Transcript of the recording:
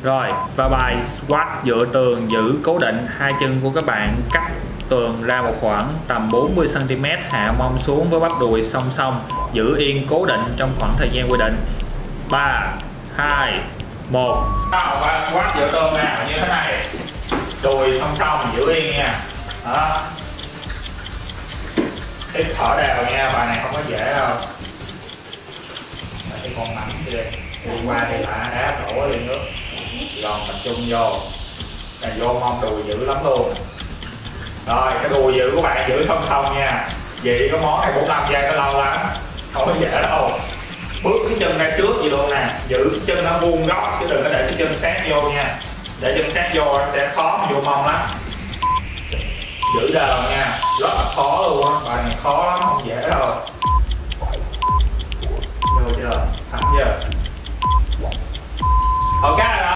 Rồi, và bài squat dựa tường giữ cố định hai chân của các bạn, cách tường ra một khoảng tầm 40 cm, hạ mông xuống với bắp đùi song song, giữ yên cố định trong khoảng thời gian quy định. 3 2 1. Và squat dựa tường nè, như thế này. Đùi song song giữ yên nha. Đó. Hít thở đều nha, bài này không có dễ đâu. Cái con nắm kia đi qua đi lại đá đổ lên nước, gòn tập trung vô, này vô mông đùi dữ lắm luôn. Rồi cái đùi giữ của bạn giữ song song nha. Vậy có món này 45 giây có lâu lắm, không có dễ đâu. Bước cái chân ra trước vậy luôn nè, giữ cái chân nó vuông góc chứ đừng có để cái chân sát vô nha. Để chân sát vô nó sẽ khó mà vô mông lắm. Giữ đều nha, rất là khó luôn á, bài này khó lắm, không dễ đâu. Vô chưa? Thẳng chưa? Ok.